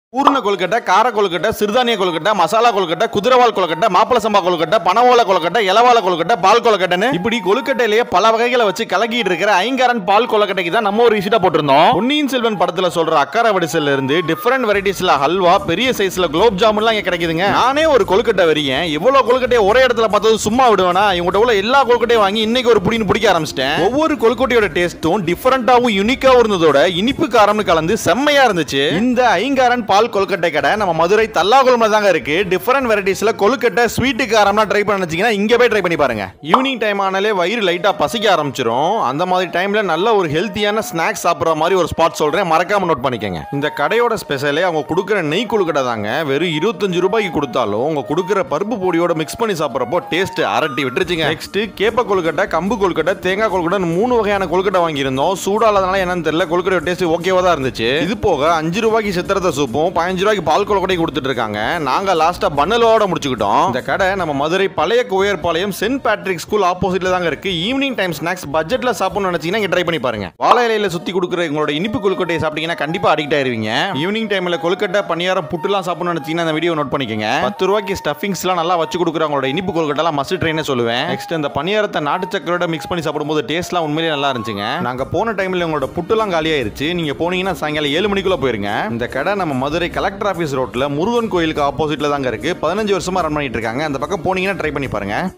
பூர்ண கொழுக்கட்டை, கார கொழுக்கட்டை, சிறுதானிய கொழுக்கட்டை, மசாலா கொழுக்கட்டை, குதிரவால் கொழுக்கட்டை, மாப்பிள சம்பா கொழுக்கட்டை, பனவோல கொழுக்கட்டை, இலவால கொழுக்கட்டை, பால் கொழுக்கட்டைன்னு இப்படி கொழுக்கட்டையிலேயே பல வகைகளை வச்சு கலக்கிட்டு இருக்கிற ஐங்காரன் பால் கொழுக்கட்டைக்கு தான் நம்ம ஒரு விஷயத்தை போட்டிருந்தோம். பொன்னியின் செல்வன் படத்துல சொல்ற அக்கார வடிசல்ல இருந்து டிஃபரெண்ட் வெரைட்டிஸ்ல ஹல்வா, பெரிய சைஸ்ல குலோப் ஜாமுன்லாம் இங்க கிடைக்குதுங்க. நானே ஒரு கொழுக்கட்டை வெறியன். இவ்வளவு கொழுக்கட்டையை ஒரே இடத்துல பார்த்தது சும்மா விடுவேனா? இவங்ககிட்ட உள்ள எல்லா கொழுக்கட்டையும் வாங்கி இன்னைக்கு ஒரு புடின்னு பிடிக்க ஆரம்பிச்சிட்டேன். ஒவ்வொரு கொழுக்கட்டையோட டேஸ்டும் டிஃபரெண்டாவும் யூனிக்காவும் இருந்ததோட இனிப்பு காரம்னு கலந்து செம்மையா இருந்துச்சு. இந்த ஐங்காரன் பால் கொழுக்கட்டை கடை நம்ம மதுரை தல்லாகுளம்ல தாங்க இருக்கு. டிஃபரெண்ட் வெரைட்டிஸ்ல கொழுக்கட்டை, ஸ்வீட் காரம்லாம் ட்ரை பண்ண நினைச்சீங்கன்னா இங்க போய் ட்ரை பண்ணி பாருங்க. ஈவினிங் டைம் ஆனாலே வயிறு லைட்டா பசிக்க ஆரம்பிச்சிரும். அந்த மாதிரி டைம்ல நல்ல ஒரு ஹெல்த்தியான ஸ்நாக்ஸ் சாப்பிடுற மாதிரி ஒரு ஸ்பாட் சொல்றேன், மறக்காம நோட் பண்ணிக்கங்க. இந்த கடையோட ஸ்பெஷலே அவங்க கொடுக்குற நெய் கொழுக்கட்டை தாங்க. வெறும் 25 ரூபாய்க்கு கொடுத்தாலும் அவங்க கொடுக்குற பருப்பு பொடியோட மிக்ஸ் பண்ணி சாப்பிடுறப்போ டேஸ்ட் அரட்டி விட்டுருச்சுங்க. நெக்ஸ்ட் கேப்ப கொழுக்கட்டை, கம்பு கொழுக்கட்டை, தேங்காய் கொழுக்கட்டை 3 வகையான கொழுக்கட்டை வாங்கியிருந்தோம். சூடாலதுனால என்னன்னு தெரியல, கொழுக்கட்டை டேஸ்ட் ஓகேவா தான் இருந்துச்சு. இது போக 5 ரூபாய்க்கு சித்திரத்தை சூப்பும் 15 ரூபாய்க்கு பால் கொழுக்கட்டை கொடுத்துட்டு இருக்காங்க. நாங்க லாஸ்டா பன்னலோட முடிச்சுக்கிட்டோம். இந்த கடை நம்ம மதுரை பழைய கோயர்பாளையம் சென்ட் பேட்ரிக் ஸ்கூல் ஆப்போசிட்ல தாங்க இருக்கு. ஈவினிங் டைம் ஸ்நாக்ஸ் பட்ஜெட்ல சாப்பிடணும்னு நினைச்சீங்கன்னா இங்க ட்ரை பண்ணி பாருங்க. வாழை இலையில சுத்தி கொடுக்குற உங்களோட இனிப்பு கொழுக்கட்டையை சாப்பிட்டீங்கன்னா கண்டிப்பா அடிக்ட் ஆயிருவீங்க. ஈவினிங் டைம்ல கொழுக்கட்டை, பணியாரம், புட்டுலாம் சாப்பிடணும்னு நினைச்சீங்கன்னா இந்த வீடியோ நோட் பண்ணிக்கங்க. 10 ரூபாய்க்கு ஸ்டஃபிங்ஸ் எல்லாம் நல்லா வச்சு கொடுக்குறவங்களோட இனிப்பு கொழுக்கட்டெல்லாம் மஸ்ட் ட்ரைனே சொல்லுவேன். நெக்ஸ்ட் இந்த பணியாரத்தை நாட்டு சக்கரோட மிக்ஸ் பண்ணி சாப்பிடும்போது டேஸ்ட்லாம் உண்மையிலேயே நல்லா இருந்துச்சுங்க. நாங்க போன டைம்ல உங்களோட புட்டுலாம் காலியாயிருச்சு. நீங்க போனீங்கன்னா சாயங்காலம் 7 மணிக்குள்ள போயிருங்க. இந்த கடை நம்ம மதுரை கலெக்டர் ஆபீஸ் ரோட்ல முருகன் கோயிலுக்கு ஆப்போசிட்ல தாங்க இருக்கு. 15 வருஷமா ரன் பண்ணிட்டு இருக்காங்க. அந்த பக்கம் போனீங்கன்னா ட்ரை பண்ணி பாருங்க.